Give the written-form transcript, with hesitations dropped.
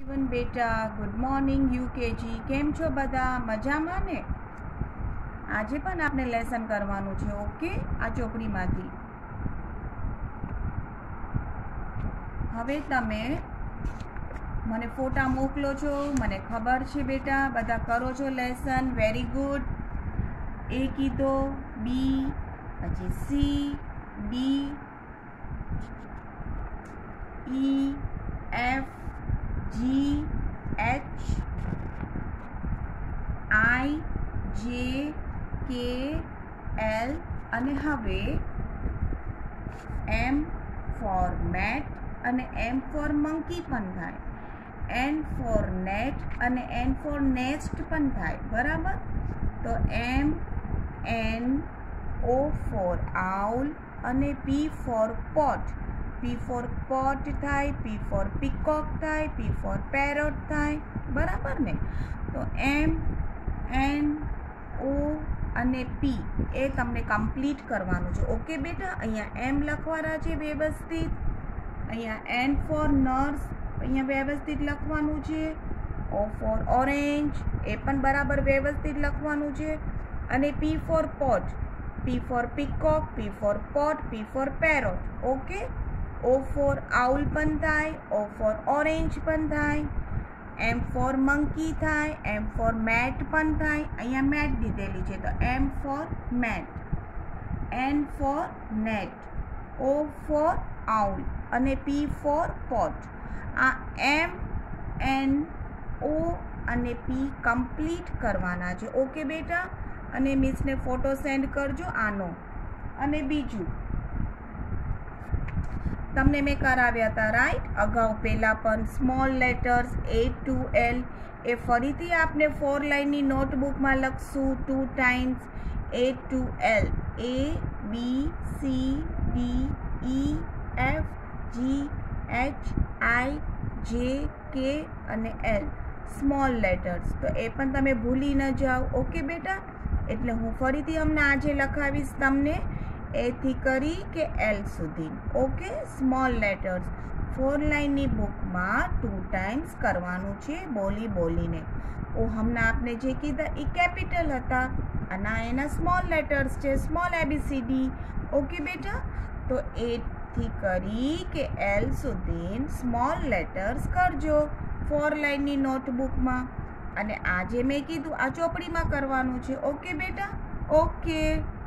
જીવન બેટા, good morning UKG. કેમ છો બધા? મજામાં ને? આજે પણ આપણે લેસન કરવાનું છે. ઓકે, આ ચોપડીમાંથી. હવે તમે મને ફોટા મોકલો છો, મને ખબર છે બેટા. બધા કરો છો લેસન. Very good. એ કીધો, બી, પછી C, D, E, F, G, H, I, J, K, L અને હવે એમ ફોર મેટ અને એમ ફોર મંકી પણ થાય. એન ફોર નેટ અને એન ફોર નેસ્ટ પણ થાય. બરાબર? તો M, N, O for owl અને P for pot. P for pot થાય, પી ફોર પીકોક થાય, પી ફોર પેરોટ થાય. બરાબર ને? તો એમ, એન, ઓ અને પી એ તમને કમ્પ્લીટ કરવાનું છે. ઓકે બેટા? અહીંયા એમ લખવાના છે વ્યવસ્થિત. અહીંયા એન ફોર નર્સ અહીંયા વ્યવસ્થિત લખવાનું છે. ઓ ફોર ઓરેન્જ એ પણ બરાબર વ્યવસ્થિત લખવાનું છે. અને P for pot, P for peacock, P for pot, P for parrot. Okay? O for owl પણ થાય, ઓ ફોર ઓરેન્જ પણ થાય, એમ ફોર મંકી થાય, એમ ફોર મેટ પણ થાય. અહીંયા મેટ દીધેલી છે તો M for mat, N for net, O for owl અને પી ફોર પોટ. આ એમ, એન, ઓ અને પી કમ્પ્લીટ કરવાના છે. ઓકે બેટા? અને મિસને ફોટો સેન્ડ કરજો આનો. અને બીજું તમને મેં કરાવ્યા હતા રાઈટ અગાઉ પહેલાં પણ small letters A to L એ ફરીથી આપણે 4 લાઇનની નોટબુકમાં લખશું 2 times. A to L, A, B, C, D, E, F, G, H, I, J, K અને L સ્મોલ લેટર્સ. તો એ પણ તમે ભૂલી ન જાઓ. ઓકે બેટા? એટલે હું ફરીથી હમણાં આજે લખાવીશ તમને એથી કરી કે એલ સુધી. ઓકે? સ્મોલ લેટર્સ 4 લાઇનની બુકમાં 2 ટાઈમ્સ કરવાનું છે બોલીને. હમણાં આપણે જે કીધા એ કેપિટલ હતા અને એના સ્મોલ લેટર્સ છે, સ્મોલ ABCD. ઓકે બેટા? તો એથી કરી કે એલ સુધી સ્મોલ લેટર્સ કરજો 4 લાઇનની નોટબુકમાં. અને આજે મેં કીધું આ ચોપડીમાં કરવાનું છે. ઓકે બેટા? ઓકે.